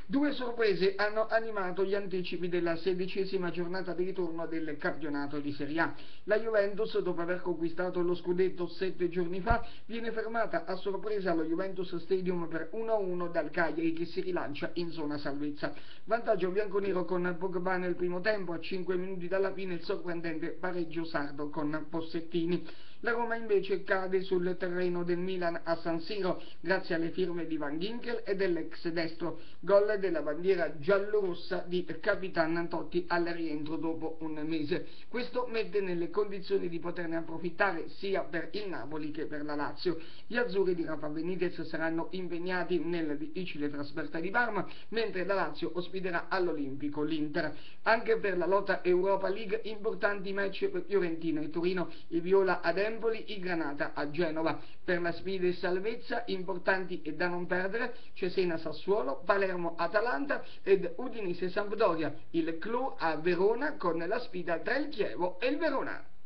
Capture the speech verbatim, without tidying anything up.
Due sorprese hanno animato gli anticipi della sedicesima giornata di ritorno del campionato di Serie A. La Juventus, dopo aver conquistato lo scudetto sette giorni fa, viene fermata a sorpresa allo Juventus Stadium per uno a uno dal Cagliari, che si rilancia in zona salvezza. Vantaggio bianconero con Pogba nel primo tempo, a cinque minuti dalla fine il sorprendente pareggio sardo con Possettini. La Roma invece cade sul terreno del Milan a San Siro grazie alle firme di Van Ginkel e dell'ex destro, gol della bandiera giallorossa di Capitan Totti al rientro dopo un mese. Questo mette nelle condizioni di poterne approfittare sia per il Napoli che per la Lazio. Gli azzurri di Rafa Benitez saranno impegnati nella difficile trasferta di Parma, mentre la Lazio ospiterà all'Olimpico l'Inter. Anche per la lotta Europa League importanti match per Fiorentina e Torino, i viola ad Empoli, i granata a Genova. Per la sfida di salvezza importanti e da non perdere Cesena Sassuolo, Palermo Atalanta ed Udinese Sampdoria. Il clou a Verona con la sfida tra il Chievo e il Verona.